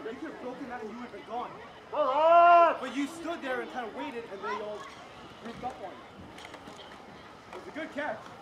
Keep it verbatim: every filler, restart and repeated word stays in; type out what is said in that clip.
You could have broken that and you would have been gone. Well on! But you stood there and kind of waited and they all grouped up on you. It was a good catch.